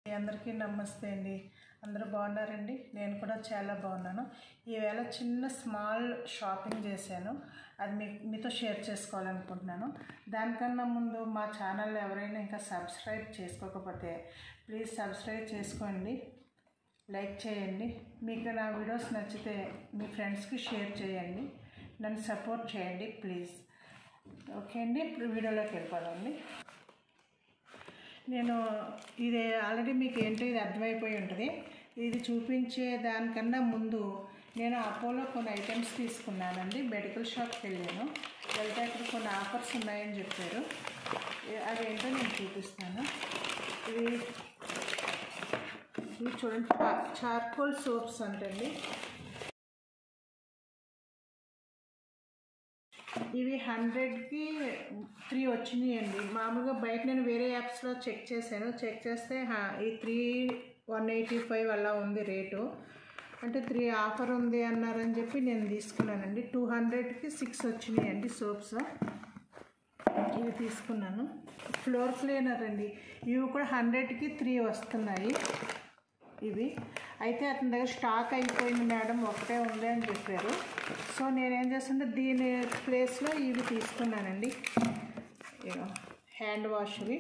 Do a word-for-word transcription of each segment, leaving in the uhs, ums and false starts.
అందరికీ నమస్తే అండి. అందరూ బాగున్నారండి? నేను కూడా చాలా బాగున్నాను. ఈవేళ చిన్న స్మాల్ షాపింగ్ చేశాను. అది మీ మీతో షేర్ చేసుకోవాలనుకుంటున్నాను. దానికన్నా ముందు మా ఛానల్ ఎవరైనా ఇంకా సబ్స్క్రైబ్ చేసుకోకపోతే ప్లీజ్ సబ్స్క్రైబ్ చేసుకోండి, లైక్ చేయండి. మీకు నా వీడియోస్ నచ్చితే మీ ఫ్రెండ్స్కి షేర్ చేయండి, నన్ను సపోర్ట్ చేయండి ప్లీజ్. ఓకే అండి, ఇప్పుడు వీడియోలోకి వెళ్ళిపోదామండి. నేను ఇది ఆల్రెడీ మీకు ఏంటో ఇది అర్థమైపోయి ఉంటుంది. ఇది చూపించే దానికన్నా ముందు నేను అపోలో కొన్ని ఐటమ్స్ తీసుకున్నానండి. మెడికల్ షాప్కి వెళ్ళాను. వెళ్తే అక్కడ కొన్ని ఆఫర్స్ ఉన్నాయని చెప్పారు. అదేంటో నేను చూపిస్తాను. ఇది ఇది చూడండి, చార్కోల్ సోప్స్ అంటండి. ఇవి హండ్రెడ్కి త్రీ వచ్చినాయండి. మామూలుగా బయట నేను వేరే యాప్స్లో చెక్ చేశాను. చెక్ చేస్తే ఈ త్రీ వన్ ఎయిటీ ఫైవ్ అలా ఉంది రేటు. అంటే త్రీ ఆఫర్ ఉంది అన్నారని చెప్పి నేను తీసుకున్నానండి. టూ హండ్రెడ్కి సిక్స్ వచ్చినాయండి సోప్స్. ఇవి తీసుకున్నాను. ఫ్లోర్ క్లీనర్ అండి. ఇవి కూడా హండ్రెడ్కి త్రీ వస్తున్నాయి. ఇవి అయితే అతని దగ్గర స్టాక్ అయిపోయింది మేడం, ఒకటే ఉంది అని చెప్పారు. సో నేనేం చేస్తుంటే దీని ప్లేస్లో ఇవి తీసుకున్నానండి. హ్యాండ్ వాష్వి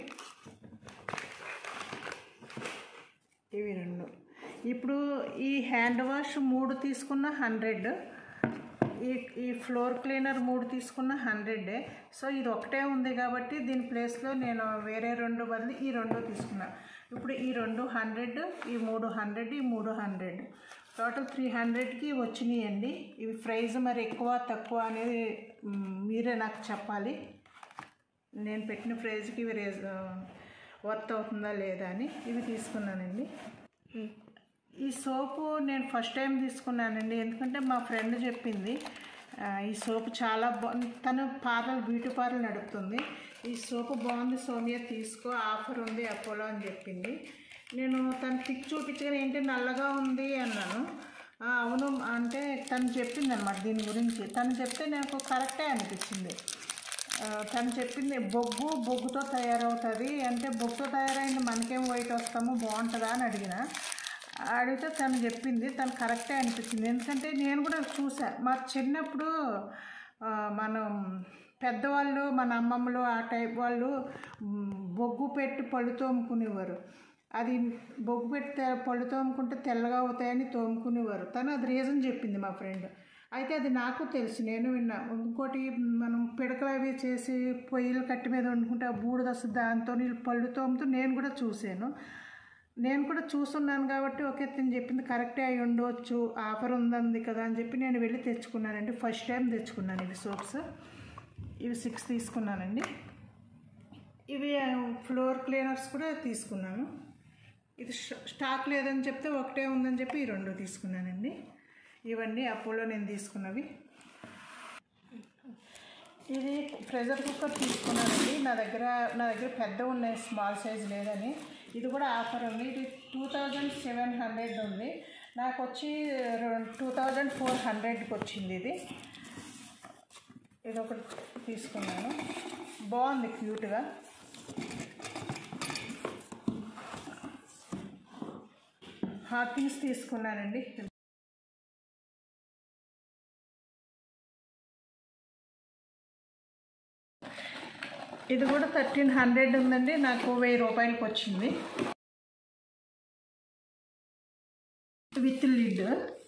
ఇవి రెండు. ఇప్పుడు ఈ హ్యాండ్ వాష్ మూడు తీసుకున్న హండ్రెడ్, ఈ ఈ ఫ్లోర్ క్లీనర్ మూడు తీసుకున్న హండ్రెడే. సో ఇది ఒకటే ఉంది కాబట్టి దీని ప్లేస్లో నేను వేరే రెండు బదులు ఈ రెండు తీసుకున్నా. ఇప్పుడు ఈ రెండు హండ్రెడ్, ఈ మూడు హండ్రెడ్, ఈ మూడు హండ్రెడ్, టోటల్ త్రీ హండ్రెడ్కి వచ్చినాయండి. ఇవి ప్రైస్ మరి ఎక్కువ తక్కువ అనేది మీరే నాకు చెప్పాలి. నేను పెట్టిన ప్రైస్కి ఇవి రేజ్ వర్త్ అవుతుందా లేదా అని ఇవి తీసుకున్నానండి. ఈ సోపు నేను ఫస్ట్ టైం తీసుకున్నానండి. ఎందుకంటే మా ఫ్రెండ్ చెప్పింది ఈ సోపు చాలా బాగుంది. తను పార్లర్ బ్యూటీ పార్లర్ నడుపుతుంది. ఈ సోపు బాగుంది సౌమ్య, తీసుకో, ఆఫర్ ఉంది అపోలో అని చెప్పింది. నేను తను పిక్ చూపించగానే ఏంటి నల్లగా ఉంది అన్నాను. అవును అంటే తను చెప్పింది అనమాట దీని గురించి. తను చెప్తే నాకు కరెక్టే అనిపించింది. తను చెప్పింది బొగ్గు బొగ్గుతో తయారవుతుంది అంటే, బొగ్గుతో తయారైంది మనకేం వైట్ వస్తామో బాగుంటుందా అని అడిగిన. అడిగితే తను చెప్పింది, తను కరెక్టే అనిపించింది. ఎందుకంటే నేను కూడా చూసాను. మా చిన్నప్పుడు మనం పెద్దవాళ్ళు, మన అమ్మమ్మలు ఆ టైప్ వాళ్ళు బొగ్గు పెట్టి పళ్ళు తోముకునేవారు. అది బొగ్గు పెట్టి పళ్ళు తోముకుంటే తెల్లగా అవుతాయని తోముకునేవారు. తను అది రీజన్ చెప్పింది మా ఫ్రెండ్. అయితే అది నాకు తెలుసు, నేను విన్నా. ఇంకోటి మనం పిడకలు అవి చేసి పొయ్యిలు కట్టి మీద వండుకుంటే ఆ బూడిద వస్తుంది, దాంతో నీళ్ళు పళ్ళు తోముతూ నేను కూడా చూశాను. నేను కూడా చూస్తున్నాను కాబట్టి ఓకే తను చెప్పింది కరెక్టే అయి ఉండవచ్చు, ఆఫర్ ఉందంది కదా అని చెప్పి నేను వెళ్ళి తెచ్చుకున్నానండి. ఫస్ట్ టైం తెచ్చుకున్నాను ఇవి సోప్స్. ఇవి సిక్స్ తీసుకున్నానండి. ఇవి ఫ్లోర్ క్లీనర్స్ కూడా తీసుకున్నాను. ఇది స్టాక్ లేదని చెప్తే ఒకటే ఉందని చెప్పి ఈ రెండు తీసుకున్నానండి. ఇవన్నీ అపోలో నేను తీసుకున్నవి. ఇది ప్రెషర్ కుక్కర్ తీసుకున్నానండి. నా దగ్గర నా దగ్గర పెద్ద ఉన్నాయి, స్మాల్ సైజ్ లేదని. ఇది కూడా ఆఫర్ ఉంది. ఇది టూ థౌజండ్ సెవెన్ హండ్రెడ్ ఉంది. నాకు వచ్చి టూ థౌజండ్ ఫోర్ హండ్రెడ్కి వచ్చింది. ఇది ఇది ఒకటి తీసుకున్నాను, బాగుంది క్యూట్గా. హాకిన్స్ తీసుకున్నానండి. ఇది కూడా థర్టీన్ హండ్రెడ్ ఉందండి. నాకు వెయ్యి రూపాయలకి వచ్చింది విత్ లిడ్.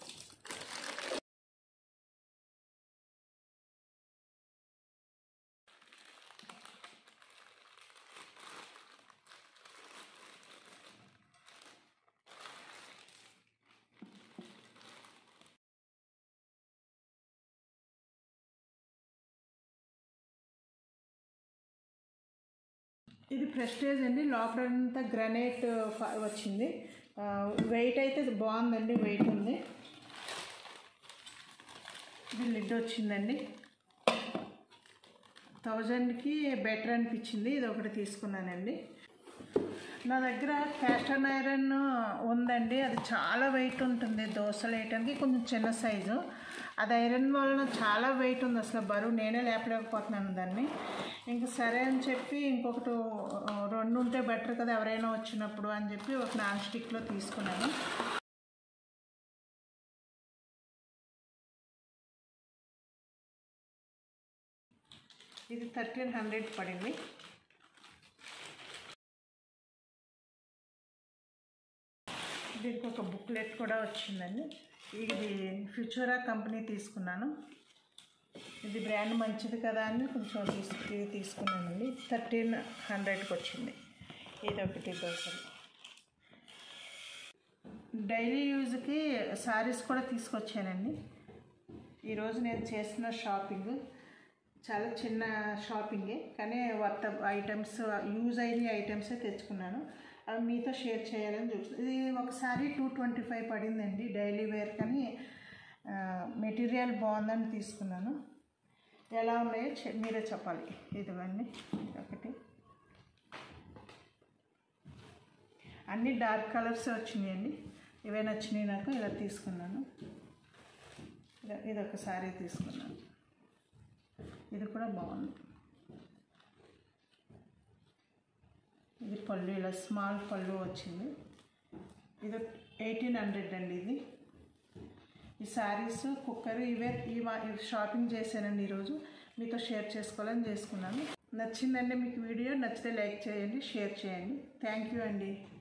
ఇది ప్రెస్టేజ్ అండి. లోపల అంతా గ్రానైట్ వచ్చింది. వెయిట్ అయితే బాగుందండి, వెయిట్ ఉంది. ఇది లిడ్ వచ్చిందండి. థౌజండ్కి బెటర్ అనిపించింది. ఇది ఒకటి తీసుకున్నానండి. నా దగ్గర క్యాస్టర్ ఐరన్ ఉందండి. అది చాలా వెయిట్ ఉంటుంది దోశలు వేయటానికి, కొంచెం చిన్న సైజు. అది ఐరన్ వలన చాలా వెయిట్ ఉంది, అసలు బరువు నేనే లేపలేకపోతున్నాను దాన్ని. ఇంకా సరే అని చెప్పి ఇంకొకటి రెండు ఉంటే బెటర్ కదా ఎవరైనా వచ్చినప్పుడు అని చెప్పి ఒక నాన్ స్టిక్లో తీసుకున్నాను. ఇది థర్టీన్ హండ్రెడ్ పడింది. దీనికి ఒక బుక్లెట్ కూడా వచ్చిందండి. ఇది ఫ్యూచరా కంపెనీ తీసుకున్నాను. ఇది బ్రాండ్ మంచిది కదా అని కొంచెం తీసుకు తీసుకున్నానండి. థర్టీన్ హండ్రెడ్కి వచ్చింది. ఇది ఒకటి దోశలు. డైలీ యూజ్కి శారీస్ కూడా తీసుకొచ్చానండి. ఈరోజు నేను చేసిన షాపింగ్ చాలా చిన్న షాపింగే, కానీ వర్త్ ఐటమ్స్ యూజ్ అయిన ఐటమ్సే తెచ్చుకున్నాను. అవి మీతో షేర్ చేయాలని చూస్తాను. ఇది ఒకసారి టూ ట్వంటీ ఫైవ్ పడిందండి డైలీ వేర్, కానీ మెటీరియల్ బాగుందని తీసుకున్నాను. ఎలా ఉన్నాయో మీరే చెప్పాలి. ఇదివన్నీ ఒకటి అన్నీ డార్క్ కలర్స్ వచ్చినాయండి. ఇవే నచ్చినాయి నాకు, ఇలా తీసుకున్నాను. ఇది ఒక సారీ తీసుకున్నాను. ఇది కూడా బాగుంది. ఇది పళ్ళు ఇలా స్మాల్ పళ్ళు వచ్చింది. ఇది ఎయిటీన్ హండ్రెడ్ అండి. ఇది ఈ శారీస్ కుక్కర్ ఇవే ఈ షాపింగ్ చేశానండి ఈరోజు. మీతో షేర్ చేసుకోవాలని చేసుకున్నాను. నచ్చిందండి మీకు వీడియో? నచ్చితే లైక్ చేయండి, షేర్ చేయండి. థ్యాంక్ యూ అండి.